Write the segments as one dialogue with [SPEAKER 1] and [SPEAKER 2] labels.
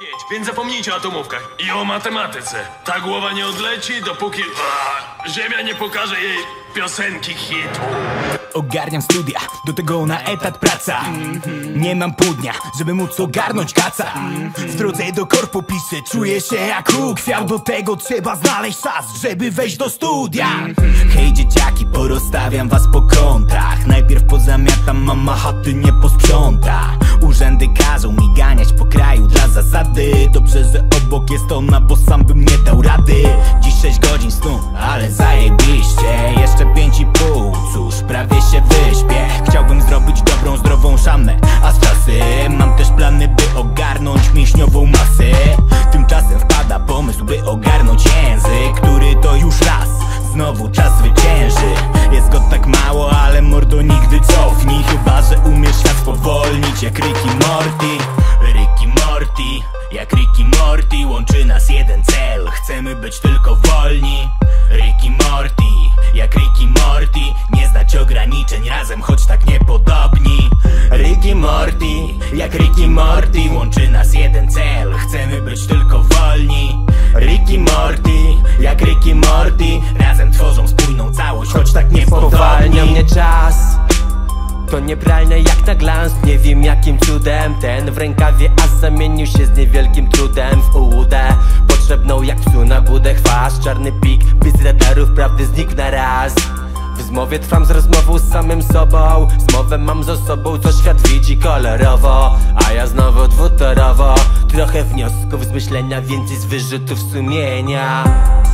[SPEAKER 1] Więc zapomnijcie o atomówkach i o matematyce. Ta głowa nie odleci, dopóki Ziemia nie pokaże jej piosenki hitu.
[SPEAKER 2] Ogarniam studia, do tego na etat praca. Nie mam pół dnia, żeby móc ogarnąć kaca. W drodze do korpo piszę, czuję się jak kwiat. Do tego trzeba znaleźć czas, żeby wejść do studia. Hej dzieciaki, porozstawiam was po kątach. Najpierw pozamiatam, mama chaty nie posprząta. Urzędy każą mi ganiać po kraju dla zasady. Dobrze, że obok jest ona, bo sam bym nie dał rady. Dziś 6 godzin snu, ale zajebiście. Jeszcze 5,5, cóż, prawie się wyśpię. Chciałbym zrobić dobrą, zdrową szamę, a z czasem mam też plany, by ogarnąć mięśniową masę. Tymczasem wpada pomysł, by ogarnąć język, który to już raz znowu czas zwycięży. Jest go tak mało, ale mordo nigdy cofnij. Chyba że umiesz świat spowolnić jak Rick i Morty. Rick i Morty, jak Rick i Morty, łączy nas jeden cel, chcemy być tylko wolni. Rick i Morty, jak Rick i Morty, nie znać ograniczeń, razem choć tak niepodobni. Rick i Morty, jak Rick i Morty, łączy nas jeden cel, chcemy być tylko wolni. Rick i Morty, jak Rick i Morty, razem tworzą spójną całość, choć tak niepodobni.
[SPEAKER 3] Spowalnia mnie czas, to niepralne jak na glans. Nie wiem jakim cudem ten w rękawie as zamienił się z niewielkim trudem w ułudę potrzebną jak psu na budę chwasz. Czarny pik, bez radarów prawdy znikł na raz. W zmowie trwam z rozmową z samym sobą. Zmowę mam z osobą, co świat widzi kolorowo, a ja znowu dwutorowo. Trochę wniosków z myślenia, więcej z wyrzutów sumienia.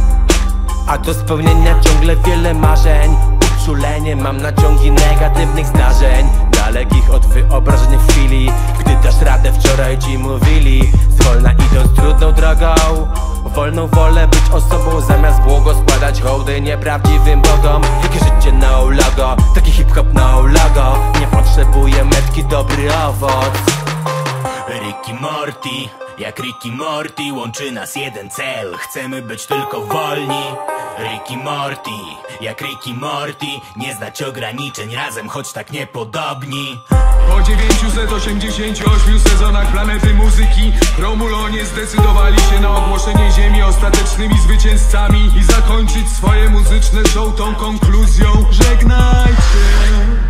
[SPEAKER 3] A do spełnienia ciągle wiele marzeń. Uczulenie mam na ciągi negatywnych zdarzeń, dalekich od wyobrażeń w chwili, gdy dasz radę, wczoraj ci mówili. Zwolna idąc trudną drogą, wolną wolę być osobą, zamiast błogosławiać hołdy nieprawdziwym bogom. Jakie życie no logo, taki hip-hop no logo, nie potrzebuje metki, dobry owoc.
[SPEAKER 2] Rick i Morty, jak Rick i Morty, łączy nas jeden cel, chcemy być tylko wolni. Rick i Morty, jak Rick i Morty, nie znać ograniczeń, razem choć tak niepodobni.
[SPEAKER 1] Po 988 sezonach planety muzyki, Romulonie zdecydowali się na ogłoszenie Ziemi ostatecznymi zwycięzcami i zakończyć swoje muzyczne show tą konkluzją: żegnajcie.